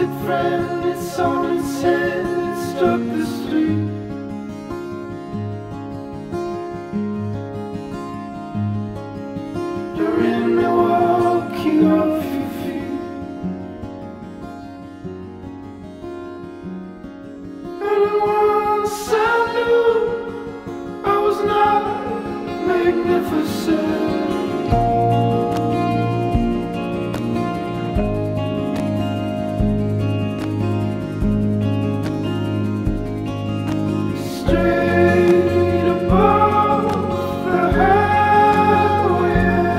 haunted friend, it's on its head, it struck the street. You're in Milwaukee off your feet. And once I knew I was not magnificent. Straight above the highway,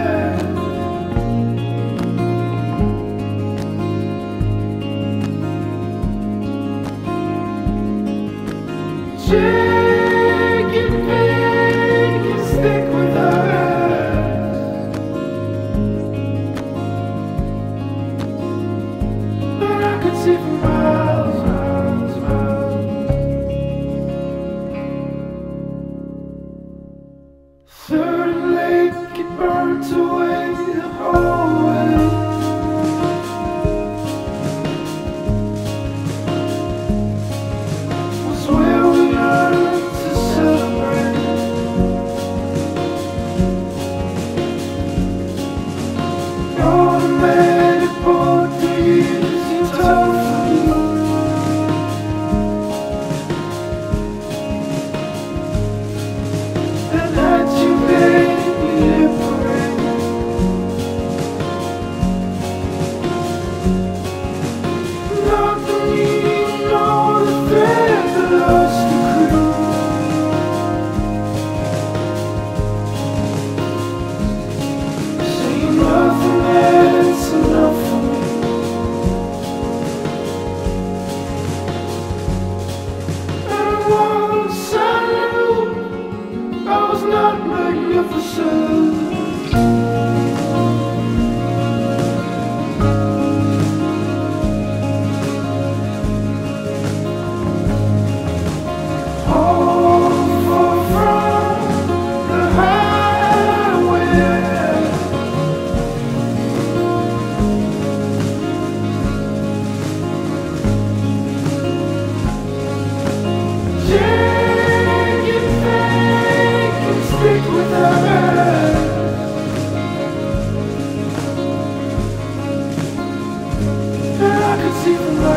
jagged big and thick with eyes, and I could see for miles, miles, miles. Third and Lake, it burnt away the whole way. Was where we learned to celebrate. Automatic Portuguese, you told me. And had you made me liberate. Not the meaning nor the thread that lost the crew. See nothing that's enough for me. And once I knew I was not magnificent. Home far from the highway, jagged fake and stick with us, and I could see the light.